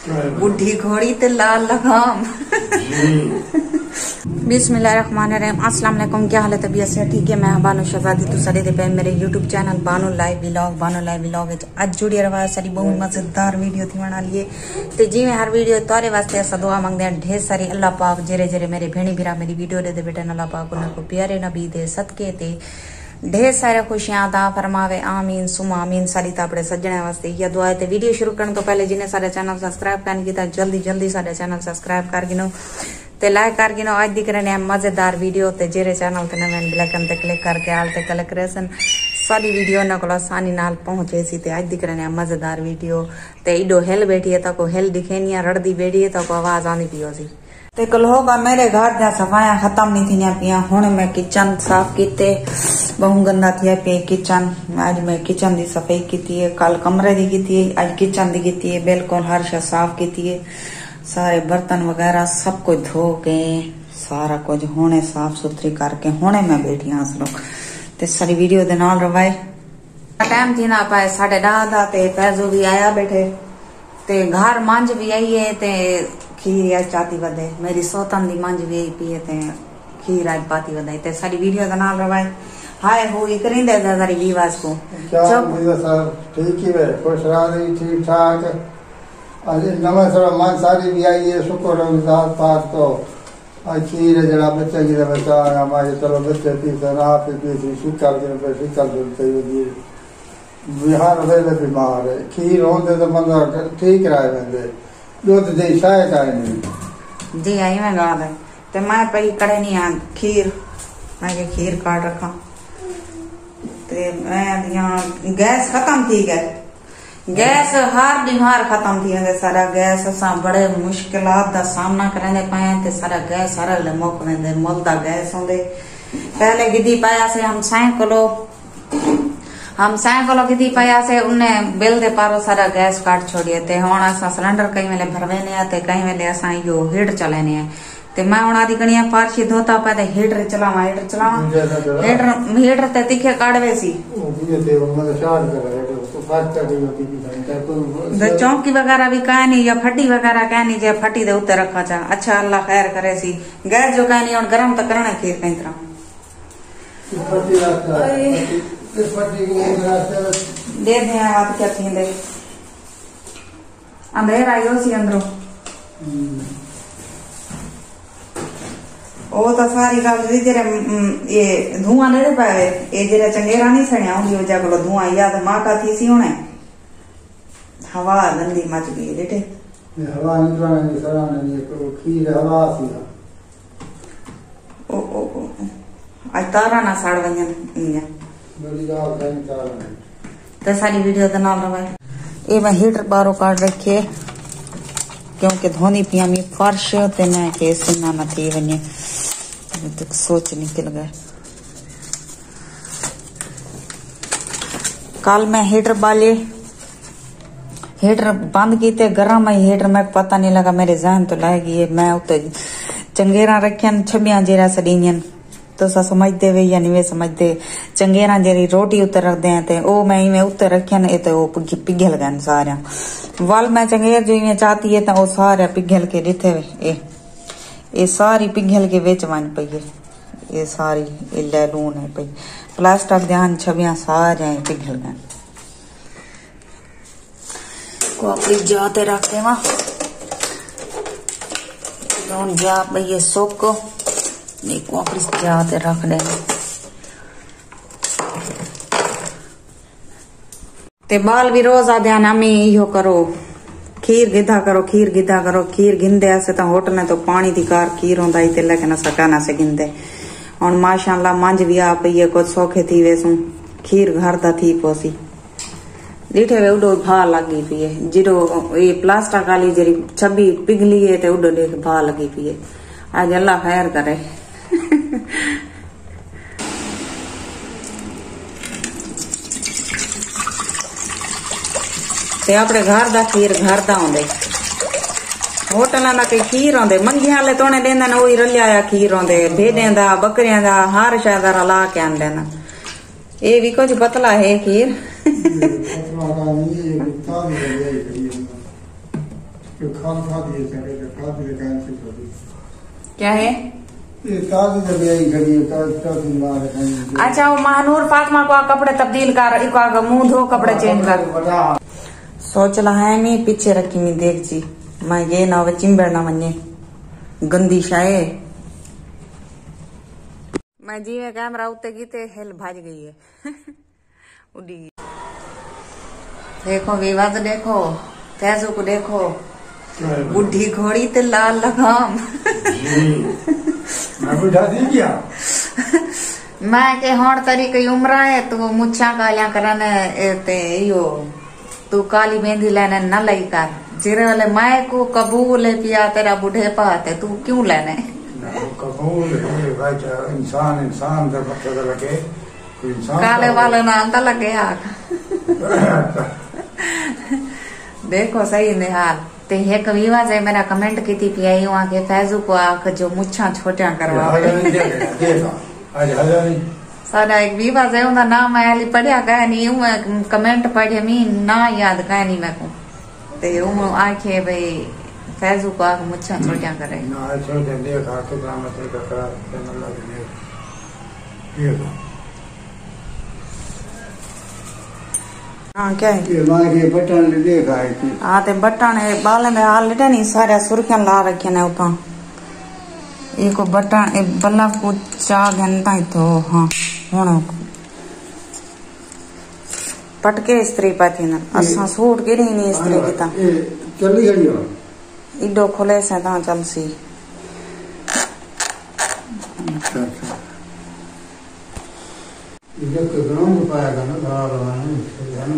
बुढ़ी घोड़ी ते लाल लगाम। बिस्मिल्लाहिर्रहमानिर्रहीम। अस्सलाम वालेकुम। क्या हाल है? तबीयत से ठीक है? मैं बानो शहजादी तो सारे दे पे मेरे YouTube channel Bano live vlog आज जुड़ी रहा सारी बहुत मजेदार वीडियो थी बना लिए ते जी मैं हर वीडियो तारे वास्ते असा दुआ मंगते हैं ढेर सारी अल्लाह पाक जेरे जेरे मेरे भेणी भीरा मेरी वीडियो दे बेटे अल्लाह पाक उनको प्यारे नबी दे सदके ते ढेर सारे खुशियां दा फरमावे। आमीन सुमा आमीन। सारी तापड़े सज्जने वास्ते यह दुआ है। वीडियो शुरू करने तो पहले जिन्हें सारे चैनल सब्सक्राइब करने की जल्दी सारे चैनल सब्सक्राइब कर गिनो ते लाइक कर गिनो। आज दिख रहे मजेदार वीडियो ते जेरे चैनल ते नवे बेलकन ते क्लिक करके आल ते क्लिक रेसन सारी वीडियो न को आसानी नाल पहुंचे सी ते आज दिख रहे मजेदार वीडियो ते इडो हिल बैठी है तको हिल दिखे नहीं रड़दी बैठी है तको आवाज आनी पियो सी ते कल होगा मेरे घर जा सफाया खत्म नहीं थी पिया। हुण मैं किचन साफ किते बहु गंदा थिया पे किचन। आज मैं किचन दी सफाई की है, कल कमरे दी की है, आज किचन दी की है। बिल्कुल हर शय साफ की है, सारे बर्तन वगैरह सब कुछ धो के सारा कुछ होने साफ सुथरी करके होने मैं बैठी हाँ लोग ते सारी वीडियो दे नाल रवाए। टाइम थी ना पाए 10:30 दा ते पैजो भी आया बैठे ते घर मंझ भी आई है ते खीर आज चाती वधे मेरी सोतन दी मंझ भी आई पी ते खीर आज पाती वधाई ते सारी वीडियो दे नाल रवाए। हाय हो करिंदे सारी विवास को ठीक ही है खुश रही ठीक ठाक। आज नवा थोड़ा मन सारी भी आई है शुक्र रमजान पाक तो आज खीर जरा बच्चे की बच्चा हमारे चलो बच्चे पीते ना पी शिकल के शिकल देते हुए बिहार वेले बीमार है खीर होते तो बंदा ठीक रह वेंदे दूध दी शायद आए नहीं जी आई मैं गा दे ते मैं पई कड़े नहीं आ खीर मैं के खीर काट रखा ते मैं यहां गैस खत्म थी गैस हर बीमार खत्म थी वेंदे सारा गैस असा बड़े मुश्किलात दा सामना करने पाए ते सारा गैस सारा ले मुक वेंदे मुल दा गैस होंदे। पहले गिदी पाया से हम साइकिलो गिदी पाया से उन्हें बिल दे पारो सारा गैस काट छोड़िए ते हुण असा सिलेंडर कई वेले भरवेने ते कई वेले असा यो हीटर चलाने है ते मैं हुण आदि कणिया पारशी धोता पे ते हीटर चलावा हीटर ते तिखे काढ़वे सी चौकी वगैरह भी कह नहीं या फटी वगैरह कह नहीं जे फटी दे उत्ते रखा चा। अच्छा अल्लाह खैर करे सी गैस जो कह नहीं हुण गरम तो करना खीर कई तरह दे दे आप क्या थींदे अंधेरा आयो सी अंदरों ओ तो सारी गल जेरे ये धुआं नहीं पाए ये जेरे चंगेरा नहीं सणिया होंगी वजह को धुआं याद माका थी सी होने हवा गंदी मच गई बेटे हवा निकलने सराने को खीर हवा सी ओ आज तारा ना साड़ वजन इया बड़ी गाल कहीं तारा तो सारी वीडियो दा नाल रवाए। ए मैं हीटर बारो काट रखे क्योंकि धोनी पिया मी फर्श ते मैं के सुना न थी वने तो सोच निकल गए। कल मैं हीटर बाले हीटर बंद किते गरम है हीटर में पता नहीं लगा मेरे जहन तो लाएगी ये मैं उते चंगेरा रखन छबिया जेरा सडीन तो सा समझते वे या नहीं वे समझते चंगेरा जेरी रोटी उत्ते रख दे ते ओ मैं इवें उत्ते रखन ए तो पिघल गए सारा वाल मैं चंगेर जो इवें चाहती है तो वो सारा पिघल के दिथे वे ए सारी पिघल के बेच वन पई है ये सारी ए लून है पई प्लास्टिक ध्यान छबिया सारे पिघल गए को अपनी जाते रख देवा दोन जा ये सोक नहीं को अपनी जाते रख देना ते बाल भी रोज आ ध्यान अम्मी यो करो खीर गिधा करो खीर गिंदे ऐसे तो होटल ने तो पानी दी कार खीर होंदा ही ते लेकिन सकाना से गिंदे और माशाअल्लाह मंझ भी आ पई है कुछ सौखे थी वेसू खीर घर दा थी पोसी डिठे वे उडो भा लगी पी है जिडो ये प्लास्टिक वाली जेरी छबी पिघली है ते उडो देख भा लगी पी है। आज अल्लाह खैर करे ते अपने घर दा खीर घर दा होंदे होटल दा कई खीर होंदे मंगिया वाले तोने देंदे न ओही रलिया खीर होंदे भेड़ें दा बकरियां दा हर शय दा रला के आंदे न ये भी कुछ पतला है खीर खा दिए चले तो खा दिए कैंसिल कर दी। क्या है ये ताज़ी जब यही खड़ी है ताज़ी मार है। अच्छा वो महानूर फातिमा को कपड़े तब्दील कर इको मुंह धो कपड़े चेंज कर सोच रहा है मैं पीछे रखी मैं देख जी मैं ये ना वे चिंबड़ ना मने गंदी शाये मैं जी कैमरा उते गीते हिल भाज गई है उड़ी देखो विवाद देखो फैजू को देखो बुढ़ी घोड़ी ते लाल लगाम मैं बुढ़ा दी क्या मैं के होड़ तरी की उम्र है तू मुच्छा कालिया करने ते यो तू काली मेहंदी लेने न लई कर जिरे वाले मैं को कबूल है पिया तेरा बुढ़े पाते तू क्यों लेने कबूल है भाई इंसान इंसान का पता लगे कोई इंसान काले वाले ना अंदर लगे आग देखो सही निहाल ते ये कविवा से मेरा कमेंट की थी पियाई वहाँ के फैजू को आख जो मुच्छा छोटा करवा सारा एक विवा से उनका नाम आया पढ़िया कह नहीं हूँ कमेंट पढ़े मी ना याद कह नहीं मैं को ते हूँ आखे भाई फैजू को आख मुच्छा छोटा करे ना छोटे देखा कितना मतलब का हाँ क्या है ये बटन देखा है हाँ ते बटन है बाल में हाल लेटे नहीं सारे सुर्खियां ला रखे ने उता एक बटन एक बल्ला को चा घंटा ही तो हाँ होना पटके स्त्री पाती ना असा सूट गिरी नहीं स्त्री की ता चली गई हो इडो खोले से ता चल सी इधर तो ग्राउंड पाएगा ना बाहर नहीं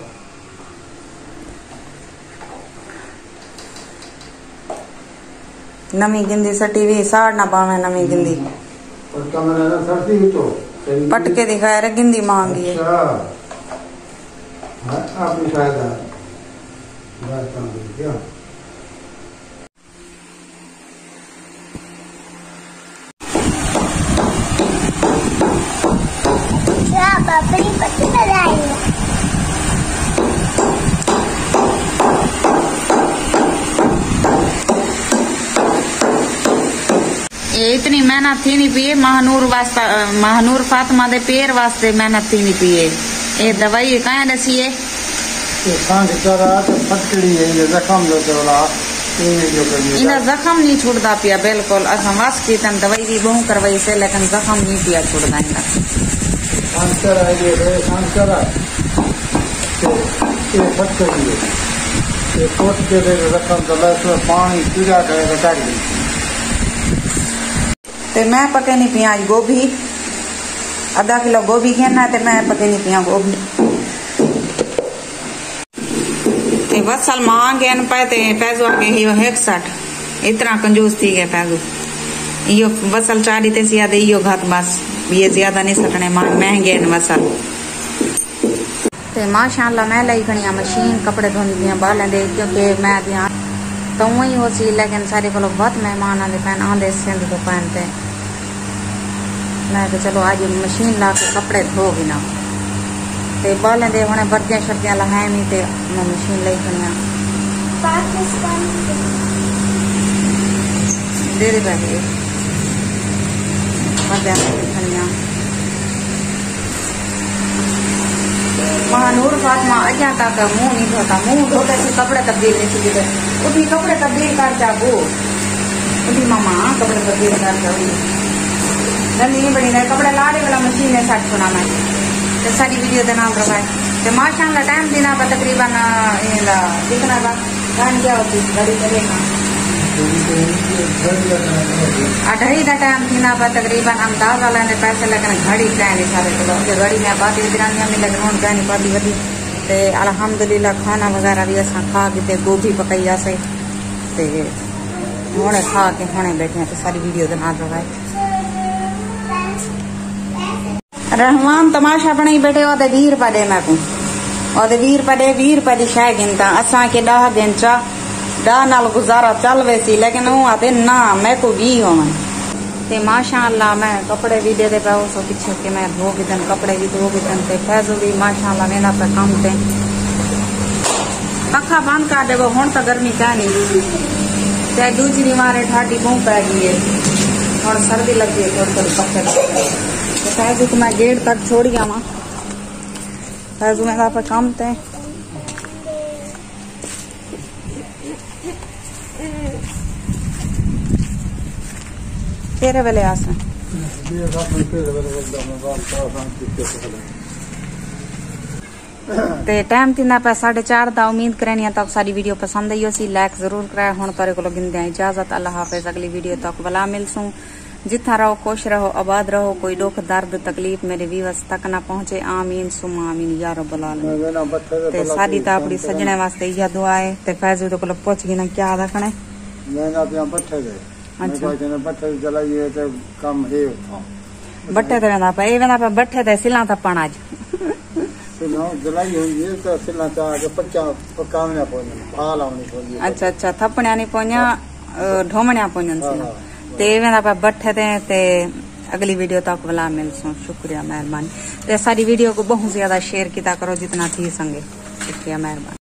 नमी गिंदी सटी हुई साड़ ना पावे नमी गिंदी और कमरा ना सरती ही तो पटके दिखाया रे गिंदी मांगी है आपने शायद बात क्या इतनी मेहनत थी नहीं पिए महानूर फातिमा दे पैर वास्ते मेहनत थी नहीं पिए ये दवाई कहाँ दसी है इना जख्म नहीं छुड़ता पिया बिल्कुल असा वस की तन दवाई भी बहु करवाई से लेकिन जख्म नहीं पिया छुड़ता पानी पीला करेगा ते मैं पके नहीं पिया गोभी आधा किलो गोभी घेना ते मैं पके नहीं पिया गोभी ते वसल मांग गए पे ते पैसो के ही 61 इतना कंजूस थी गए पैसो यो वसल चारी ते ज्यादा यो घात बस ये ज्यादा नहीं सकने महंगे वसल ते माशाल्लाह मैं लाई खनिया मशीन कपड़े धोनी दिया बालें दे क्योंकि मैं ध्यान तो वही हो सी लेकिन सारे को बहुत मेहमान आते पैन आंदे सिंध को पहनते मैं तो चलो आज मशीन ला के कपड़े धोगी ना ते बालें दे होने वर्दियां शर्दियां लहाए नहीं ते मैं मशीन लाई खनिया देरी बैठे वर्दियां खनिया महानूर फातिमा अजा तक मुंह नहीं धोता मुंह धोते से कपड़े तब्दील नहीं चुके उठी कपड़े तब्दील कर जाबो उठी मामा कपड़े तब्दील कर जाओ नहीं बड़ी ना कपड़े लाड़े वाला मशीन है सट सुना मैं तो सारी वीडियो के नाम रखाए तो माशाल्लाह टाइम देना पर तकरीबन कितना का टाइम क्या होती घड़ी करेगा 2:30 का टाइम थी ना पर तकरीबन अंदाजा लेने पैसे लेकिन घड़ी कहने सारे तो घड़ी में बात बिरानिया में लेकिन हूँ कहनी पाती वधी ते अल्हम्दुलिल्लाह खाना वगैरह भी असा खा के गोभी पकाई असे ते हुणे खा के हुणे बैठे तो सारी वीडियो के नाल रखाए रहमान तमाशा बनाई बैठे ओदे 20 रुपए दे मैं को ओदे 20 रुपए दी शाय गिनता असा के 10 दिन चा 10 नाल गुजारा चल वैसी लेकिन वो आते ना मैं को 20 होवे ते माशाअल्लाह मैं कपड़े भी दे पे सो पीछे के मैं धो के दिन कपड़े भी धो के दिन ते फैजो भी माशाअल्लाह मेरा पे काम ते पखा बंद कर देवो हुण तो गर्मी क्या नहीं चाहे दूसरी मारे ठाडी मुंह पै गई है और सर्दी लगी है थोड़ी थोड़ी पक्के तो फैजू को मैं गेट तक छोड़ गया वहाँ फैजू में पे काम थे तेरे वेले आस ते टाइम थी पे 4:30 दा उम्मीद करनी तब सारी वीडियो पसंद आई सी लाइक जरूर कराए हुण तारे को गिनदे इजाजत अल्लाह हाफिज अगली वीडियो तक भला मिलसूं जिथा रहो खुश रहो आबाद रहो कोई दुख दर्द तकलीफ मेरे व्यूअर्स तक ना पहुंचे आमीन सुमा आमीन या रब्बुल आलमीन ते साडी ता अपनी सजने वास्ते यह दुआ है ते फैजू तो को पूछ गई ना क्या रखने मैं ना पे बैठे गए अच्छा मैं बैठे चलाइए तो काम है बट्टे ते वेंदा पे बैठे ते सिला तपण आज सिला जलाई होई तो सिला चा के पच्चा पकावना पोने फाल आउनी पोनी अच्छा अच्छा थपण्या नहीं पोन्या ढोमण्या पोन्या सिला ते वेंदा पे बैठे ते अगली वीडियो तक भला मिलसूं शुक्रिया मेहरबानी ते सारी वीडियो को बहुत ज्यादा शेयर किया करो जितना थी संगे शुक्रिया मेहरबानी।